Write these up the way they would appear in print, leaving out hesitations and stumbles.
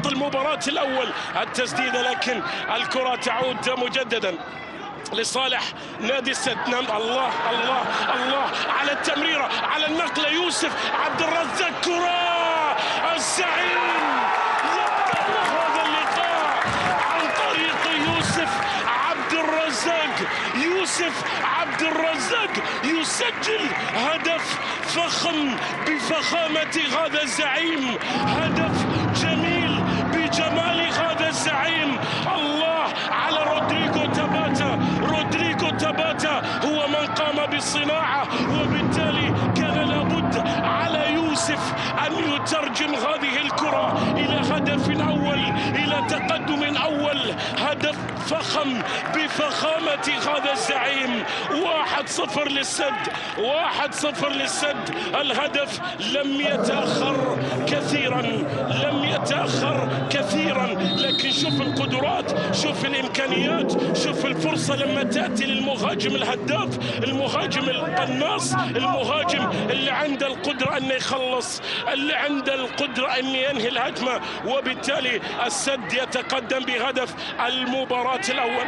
شوط المباراة الأول. التسديدة لكن الكرة تعود مجددا لصالح نادي السد. الله الله الله على التمريرة، على النقلة، يوسف عبد الرزاق، كرة الزعيم يبدأ هذا اللقاء عن طريق يوسف عبد الرزاق. يوسف عبد الرزاق يسجل هدف فخم بفخامة هذا الزعيم، هدف جميل بجمال هذا الزعيم. الله على رودريغو تاباتا. رودريغو تاباتا هو من قام بالصناعة، وبالتالي كان لابد على يوسف أن يترجم هذه الكرة إلى هدف أول، إلى تقدم أول، هدف فخم بفخامة هذا الزعيم. 1-0 للسد، 1-0 للسد. الهدف لم يتأخر كثيرا، لم يتأخر كثيرا، لكن شوف القدرات، شوف الإمكانيات، شوف الفرصة لما تأتي للمهاجم الهداف، المهاجم القناص، المهاجم اللي عنده القدرة أن يخلص، اللي عنده القدرة أن ينهي الهجمة، وبالتالي السد يتقدم بهدف المباراة الأول.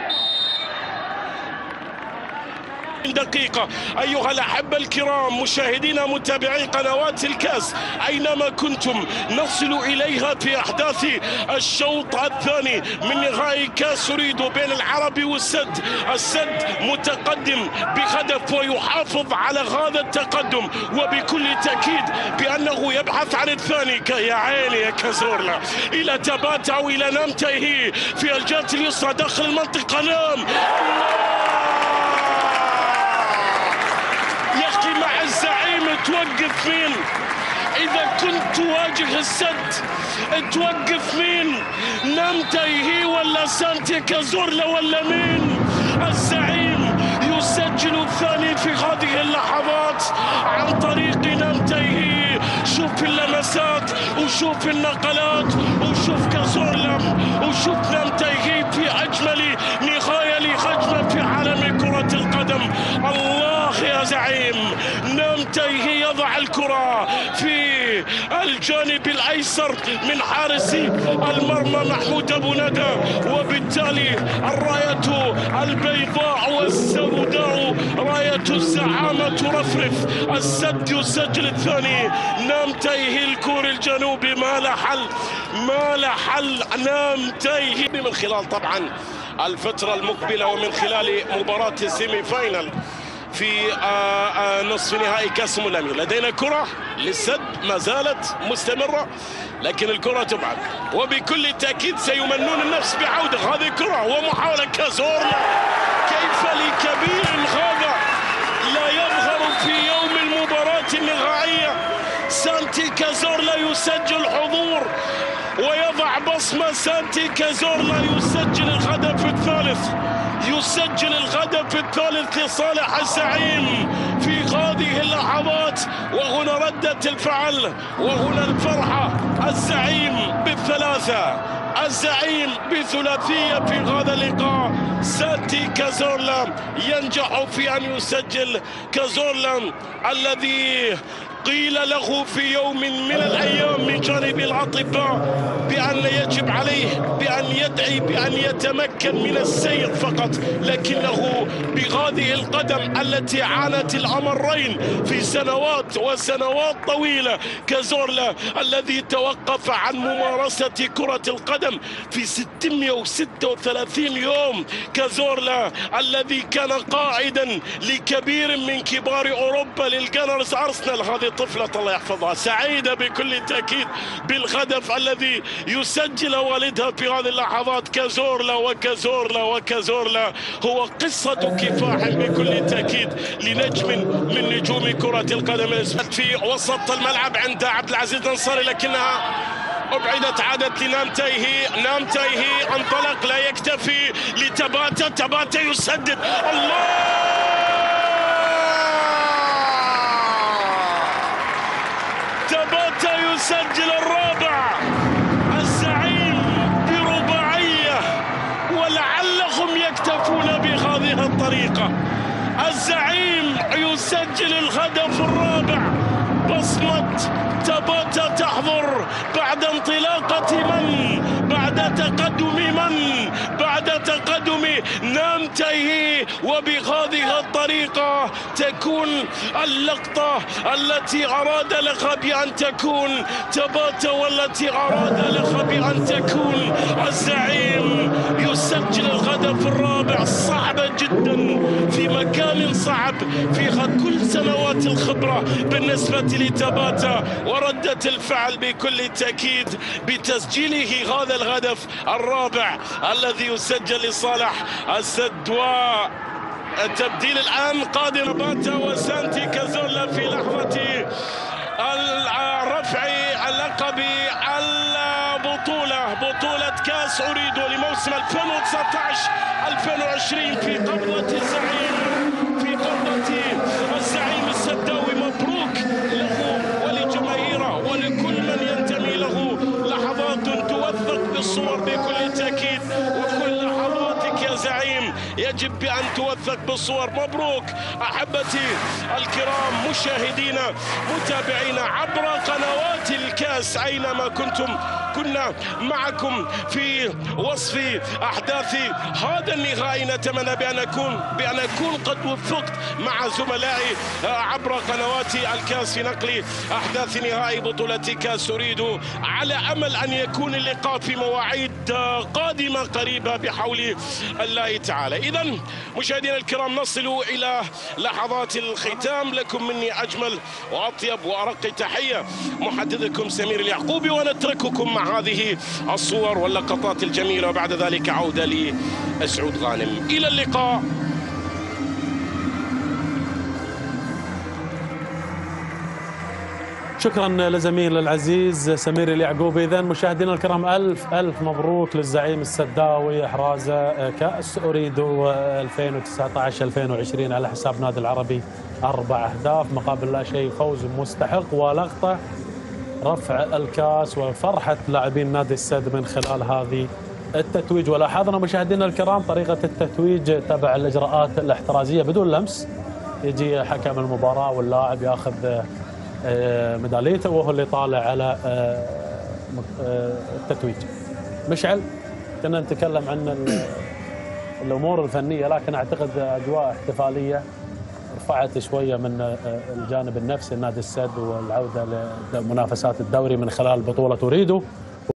دقيقة أيها الأحبة الكرام، مشاهدينا متابعي قنوات الكاس أينما كنتم، نصل إليها في أحداث الشوط الثاني من نهائي كاس ريدو بين العربي والسد. السد متقدم بهدف ويحافظ على هذا التقدم، وبكل تأكيد بأنه يبحث عن الثاني. يا عيني يا كازورلا، إلى تاباتا أو إلى نامتاهي في الجهة اليسرى داخل المنطقة. نام مع الزعيم. توقف مين؟ إذا كنت تواجه السد توقف مين؟ نامتاهي ولا سانتي كازورلا ولا مين؟ الزعيم يسجل الثاني في هذه اللحظات عن طريق نامتاهي. شوف اللمسات وشوف النقلات وشوف كازورلا وشوف نامتاهي في أجمل نهاية لهجمة في عالم كرة القدم. الله يا زعيم، نامتاهي يضع الكرة في الجانب الأيسر من حارس المرمى محمود أبو ندى، وبالتالي الراية البيضاء والسوداء، راية الزعامة ترفرف. السد يسجل الثاني. نامتاهي الكوري الجنوبي ما له حل، ما له حل. نامتاهي من خلال طبعا الفترة المقبلة ومن خلال مباراة السيمي فاينل في نصف نهائي كاس الأمير. لدينا كرة للسد ما زالت مستمرة، لكن الكرة تبعد، وبكل تأكيد سيمنون النفس بعودة هذه الكرة ومحاولة كازورلا. كيف لكبير هذا لا يظهر في يوم المباراة النهائية؟ سانتي كازورلا يسجل حضور ويضع بصمة. سانتي كازورلا يسجل الهدف الثالث، يسجل الهدف الثالث لصالح الزعيم في هذه اللحظات. وهنا ردة الفعل وهنا الفرحة. الزعيم بالثلاثة، الزعيم بثلاثية في هذا اللقاء. سانتي كازورلا ينجح في أن يسجل. كازورلا الذي قيل له في يوم من الأيام من جانب الأطباء بأن يجب عليه بأن يدعي بأن يتمكن من السير فقط، لكنه بهذه القدم التي عانت الأمرين في سنوات وسنوات طويلة. كازورلا الذي توقف عن ممارسة كرة القدم في 636 يوم. كازورلا الذي كان قائدا لكبير من كبار أوروبا للجانرز أرسنال. هذه طفلة الله يحفظها سعيدة بكل تأكيد بالهدف الذي يسجل والدها في هذه اللحظات. كازورلا وكازورلا وكازورلا هو قصة كفاح بكل تأكيد لنجم من نجوم كرة القدم. في وسط الملعب عند عبد العزيز الأنصاري، لكنها أبعدت، عادت لنامتاهي. نامتاهي انطلق، لا يكتفي لتاباتا. تاباتا يسدد. الله، تاباتا يسجل الرابع. الزعيم برباعية، ولعلهم يكتفون بهذه الطريقة. الزعيم يسجل الهدف الرابع. بصمة تاباتا تحضر بعد انطلاقة من القدم ننتهي. وبهذه الطريقة تكون اللقطة التي أراد لها بأن تكون تباتا، والتي أراد لها بأن تكون الزعيم يسجل الهدف الرابع. صعبة جدا في مكان صعب فيها كل سنوات الخبرة بالنسبة لتباتا، وردة الفعل بكل تأكيد بتسجيله هذا الهدف الرابع الذي يسجل لصالح السد. والتبديل الآن قادم باتا وسانتي كازورلا في لحظة رفع اللقب بطولة كاس أوريدو لموسم 2019-2020 في قبضة الزعيم السداوي. مبروك له ولجماهيره ولكل من ينتمي له. لحظات توثق بالصور بكل تأكيد، وكل لحظاتك يا زعيم يجب بأن توثق بالصور. مبروك أحبتي الكرام، مشاهدينا متابعينا عبر قنوات الكاس أينما كنتم. كنا معكم في وصف أحداث هذا النهائي. نتمنى بأن أكون قد وفقت مع زملائي عبر قنوات الكاس في نقل أحداث نهائي بطولة كاس أوريدو، على أمل أن يكون اللقاء في مواعيد قادمة قريبة بحول الله تعالى. إذن مشاهدينا الكرام، نصل إلى لحظات الختام. لكم مني أجمل وأطيب وأرق تحية، محدثكم سمير اليعقوبي، ونترككم مع هذه الصور واللقطات الجميلة، وبعد ذلك عودة لسعود غانم. إلى اللقاء. شكرا لزميل العزيز سمير اليعقوبي. إذن مشاهدينا الكرام، ألف مبروك للزعيم السداوي إحراز كأس أوريدو 2019-2020 على حساب نادي العربي. 4 أهداف مقابل لا شيء، فوز مستحق ولقطة رفع الكاس وفرحة لاعبين نادي السد من خلال هذه التتويج. ولاحظنا مشاهدينا الكرام طريقة التتويج تبع الإجراءات الاحترازية بدون لمس. يجي حكم المباراة واللاعب ياخذ ميداليته وهو اللي طالع على التتويج. مشعل، كنا نتكلم عن الأمور الفنية، لكن أعتقد أجواء احتفالية رفعت شوية من الجانب النفسي لنادي السد والعودة لمنافسات الدوري من خلال بطولة أوريدو.